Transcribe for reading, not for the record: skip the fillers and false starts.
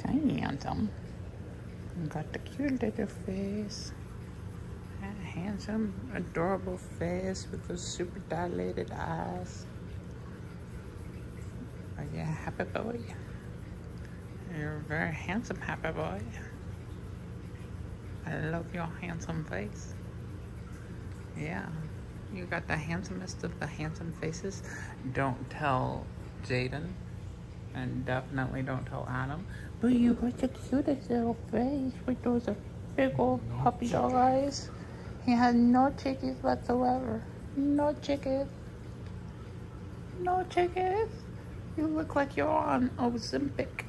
Hi, handsome. You got the cute little face. That handsome, adorable face with those super dilated eyes. Are you a happy boy? You're a very handsome happy boy. I love your handsome face. Yeah, you got the handsomest of the handsome faces. Don't tell Jaden, and definitely don't tell Adam. But you got the cutest little face with those big old puppy dog eyes. He has no chickies whatsoever. No chickies. No chickies. You look like you're on Ozympic